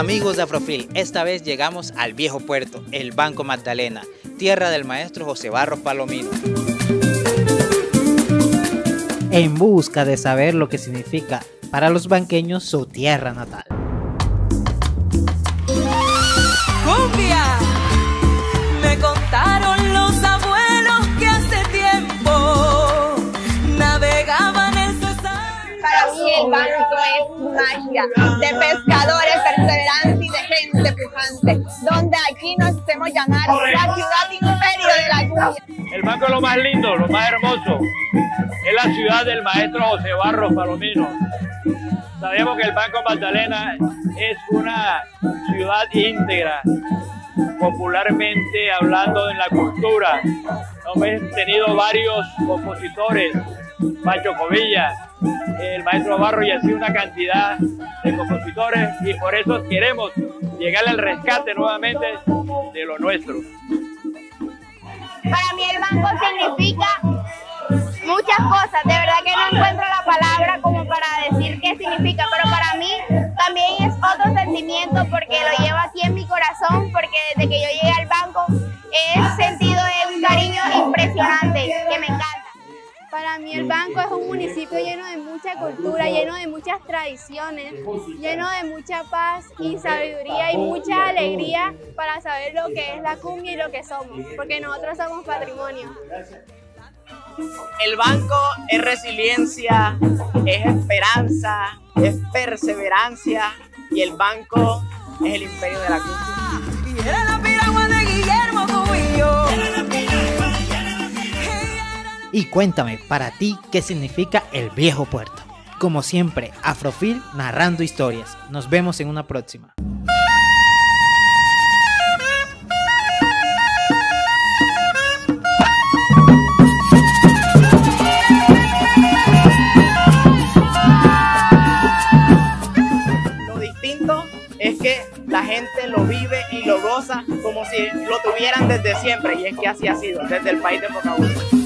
Amigos de Afrofil, esta vez llegamos al viejo puerto, el Banco Magdalena, tierra del maestro José Barros Palomino. En busca de saber lo que significa para los banqueños su tierra natal. ¡Cumbia! Me contaron los abuelos que hace tiempo navegaban el Cesar. Para mí el banco es magia de pescadores, perseverancia y de gente pujante, donde aquí nos hacemos llamar la ciudad imperio de la cumbia. El banco es lo más lindo, lo más hermoso. Es la ciudad del maestro José Barros Palomino. Sabemos que el Banco Magdalena es una ciudad íntegra, popularmente hablando en la cultura. Hemos tenido varios compositores, Pacho Covilla, el maestro Barros y así una cantidad de compositores, y por eso queremos llegar al rescate nuevamente de lo nuestro. Para mí el banco significa muchas cosas, de verdad que no encuentro la palabra como para decir qué significa, pero para mí también es otro sentimiento porque lo llevo aquí en mi corazón, porque desde que yo llegué al banco he sentido un cariño impresionante que me encanta. Para mí el banco es un municipio lleno de mucha cultura, lleno de muchas tradiciones, lleno de mucha paz y sabiduría y mucha alegría para saber lo que es la cumbia y lo que somos, porque nosotros somos patrimonio. El banco es resiliencia, es esperanza, es perseverancia y el banco es el imperio de la cumbia. Y era la piragua de Guillermo Cubillo. Y cuéntame, para ti, ¿qué significa el viejo puerto? Como siempre, Afrofil narrando historias. Nos vemos en una próxima. Lo distinto es que la gente lo vive y lo goza como si lo tuvieran desde siempre, y es que así ha sido, desde el país de Pocahontas.